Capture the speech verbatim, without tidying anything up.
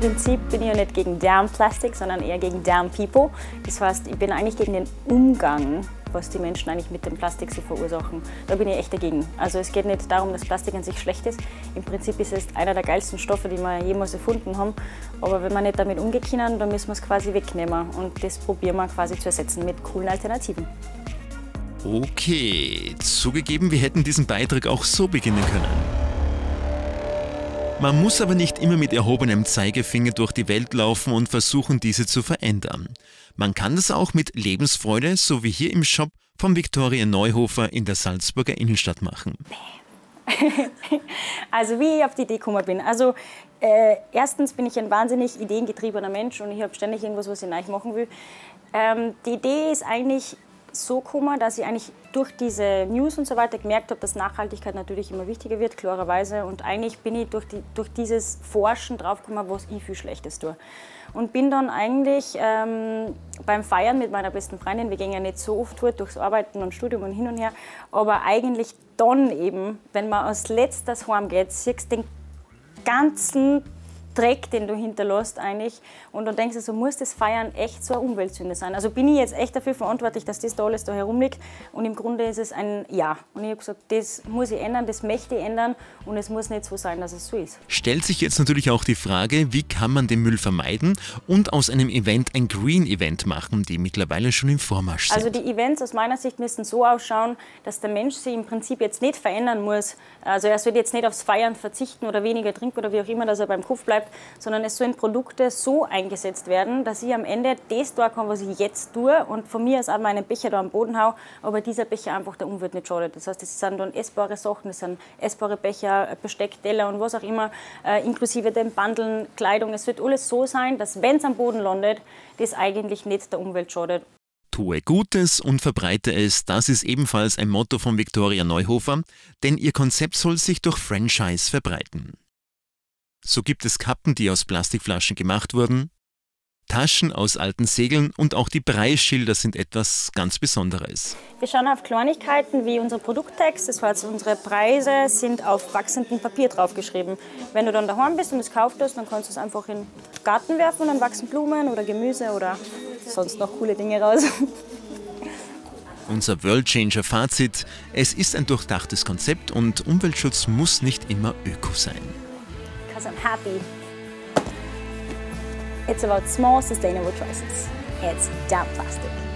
Prinzip bin ich ja nicht gegen Damn Plastic, sondern eher gegen Damn People. Das heißt, ich bin eigentlich gegen den Umgang, was die Menschen eigentlich mit dem Plastik sie verursachen. Da bin ich echt dagegen. Also es geht nicht darum, dass Plastik an sich schlecht ist. Im Prinzip ist es einer der geilsten Stoffe, die wir jemals erfunden haben. Aber wenn wir nicht damit umgehen können, dann müssen wir es quasi wegnehmen. Und das probieren wir quasi zu ersetzen mit coolen Alternativen. Okay, zugegeben, wir hätten diesen Beitrag auch so beginnen können. Man muss aber nicht immer mit erhobenem Zeigefinger durch die Welt laufen und versuchen, diese zu verändern. Man kann das auch mit Lebensfreude, so wie hier im Shop von Viktoria Neuhofer in der Salzburger Innenstadt machen. Also wie ich auf die Idee gekommen bin. Also äh, erstens bin ich ein wahnsinnig ideengetriebener Mensch und ich habe ständig irgendwas, was ich neu machen will. Ähm, die Idee ist eigentlich so gekommen, dass ich eigentlich durch diese News und so weiter gemerkt habe, dass Nachhaltigkeit natürlich immer wichtiger wird, klarerweise. Und eigentlich bin ich durch, die, durch dieses Forschen draufgekommen, was ich viel Schlechtes tue. Und bin dann eigentlich ähm, beim Feiern mit meiner besten Freundin, wir gehen ja nicht so oft fort durchs Arbeiten und Studium und hin und her, aber eigentlich dann eben, wenn man als letztes heimgeht, siehst du den ganzen Dreck, den du hinterlässt eigentlich. Und dann denkst du, so muss das Feiern echt so eine Umweltsünde sein. Also bin ich jetzt echt dafür verantwortlich, dass das da alles da herumliegt. Und im Grunde ist es ein Ja. Und ich habe gesagt, das muss ich ändern, das möchte ich ändern. Und es muss nicht so sein, dass es so ist. Stellt sich jetzt natürlich auch die Frage, wie kann man den Müll vermeiden und aus einem Event ein Green-Event machen, die mittlerweile schon im Vormarsch sind. Also die Events aus meiner Sicht müssen so ausschauen, dass der Mensch sich im Prinzip jetzt nicht verändern muss. Also er soll jetzt nicht aufs Feiern verzichten oder weniger trinken oder wie auch immer, dass er beim Kopf bleibt, sondern es sollen Produkte so eingesetzt werden, dass ich am Ende das tun kann, was ich jetzt tue und von mir aus auch meinen Becher da am Boden hau, aber dieser Becher einfach der Umwelt nicht schadet. Das heißt, es sind dann essbare Sachen, es sind essbare Becher, Besteck, Teller und was auch immer, äh, inklusive den Bandeln, Kleidung. Es wird alles so sein, dass wenn es am Boden landet, das eigentlich nicht der Umwelt schadet. Tue Gutes und verbreite es, das ist ebenfalls ein Motto von Viktoria Neuhofer, denn ihr Konzept soll sich durch Franchise verbreiten. So gibt es Kappen, die aus Plastikflaschen gemacht wurden, Taschen aus alten Segeln und auch die Preisschilder sind etwas ganz Besonderes. Wir schauen auf Kleinigkeiten wie unser Produkttext, das heißt, unsere Preise sind auf wachsendem Papier draufgeschrieben. Wenn du dann daheim bist und es gekauft hast, dann kannst du es einfach in den Garten werfen und dann wachsen Blumen oder Gemüse oder sonst noch coole Dinge raus. Unser World Changer Fazit: Es ist ein durchdachtes Konzept und Umweltschutz muss nicht immer öko sein. Because I'm happy. It's about small sustainable choices. It's Damn Plastic.